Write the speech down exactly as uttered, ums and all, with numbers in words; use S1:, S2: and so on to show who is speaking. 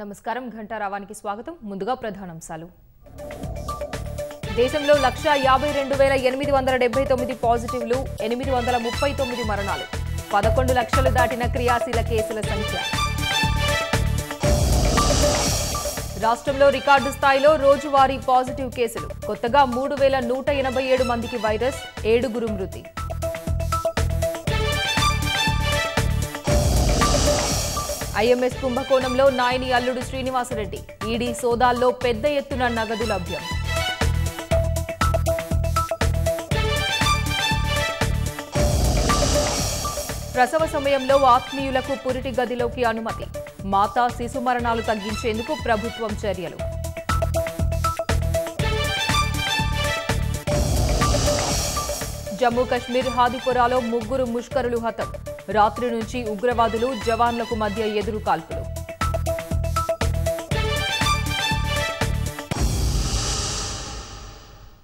S1: నమస్కారం ఘంటారావానికి స్వాగతం ముందుగా ప్రధానాంశాలు దేశంలో లక్ష యాభై రెండు వేల ఎనిమిది వందల డెబ్బై తొమ్మిది పాజిటివ్లు ఎనిమిది వందల ముప్పై తొమ్మిది మరణాలు పదకొండు లక్షలు దాటిన క్రియాశీల కేసుల సంఖ్య రాష్ట్రంలో రికార్డు స్థాయిలో రోజువారీ పాజిటివ్ కేసులు కొత్తగా మూడు వేల నూట ఎనభై ఏడు మందికి వైరస్ ఏడుగురు మృతి ఐఎంఎస్ కుంభకోణంలో నాయని అల్లుడు శ్రీనివాసరెడ్డి ఈడీ సోదాల్లో పెద్ద ఎత్తున నగదు లభ్యం ప్రసవ సమయంలో ఆత్మీయులకు పురిటి గదిలోకి అనుమతి మాతా శిశు మరణాలు తగ్గించేందుకు ప్రభుత్వం చర్యలు జమ్మూ కశ్మీర్ హాదిపురాలో ముగ్గురు ముష్కరులు హతం రాత్రి నుంచి ఉగ్రవాదులు జవాన్లకు మధ్య ఎదురు కాల్పులు